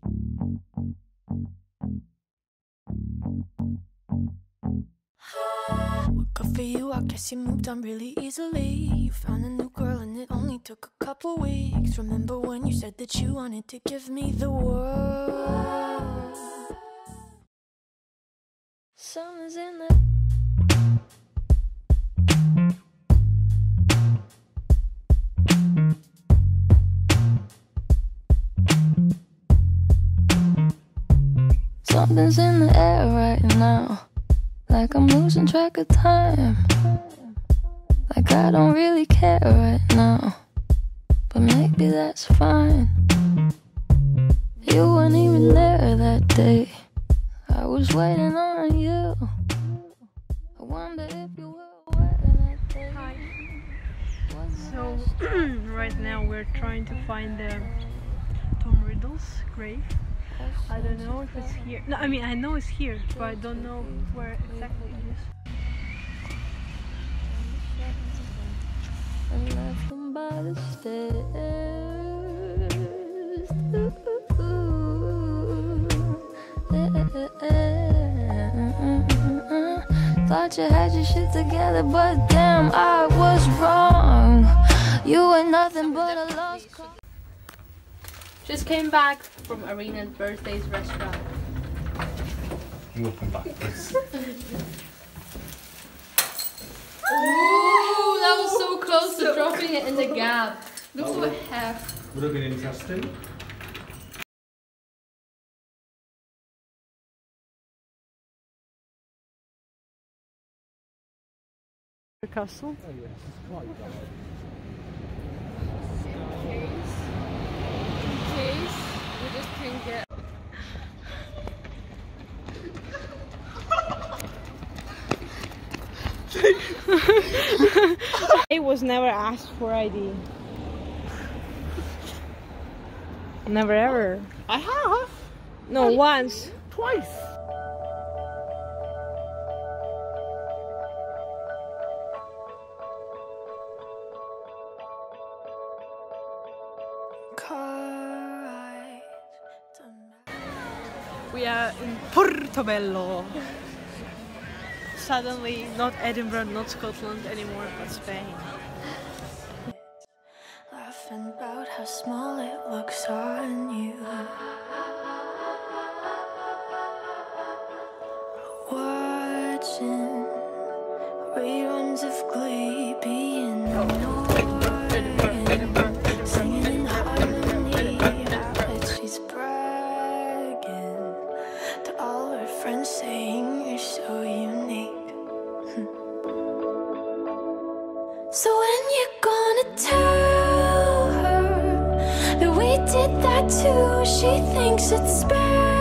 Well, good for you, I guess you moved on really easily. You found a new girl and it only took a couple weeks. Remember when you said that you wanted to give me the world? Summer's in the... Something's in the air right now, like I'm losing track of time. Like I don't really care right now, but maybe that's fine. You weren't even there that day, I was waiting on you. I wonder if you were waiting that day. Hi. So right now we're trying to find Tom Riddle's grave. I don't know if it's here. No, I mean I know it's here, but I don't know where exactly it is. And left him by the stairs. Thought you had your shit together, but damn, I was wrong. You were nothing but a lost cause. Just came back from Arena's birthday's restaurant. Walking backwards. Ooh, that was so close to dropping it in the gap. Look what half. Would have been interesting. The castle. Oh yes, it's quite dark. In case we just can't get. I was never asked for ID. Never ever. I have! No, once. Twice! We are in Portobello. Suddenly, not Edinburgh, not Scotland anymore, but Spain. Laughing about how small it looks on you. Watching reruns of Glee being annoying, singing in harmony. I bet she's bragging to all her friends, saying you're so unique. So when you're gonna tell her that we did that too? She thinks it's bad.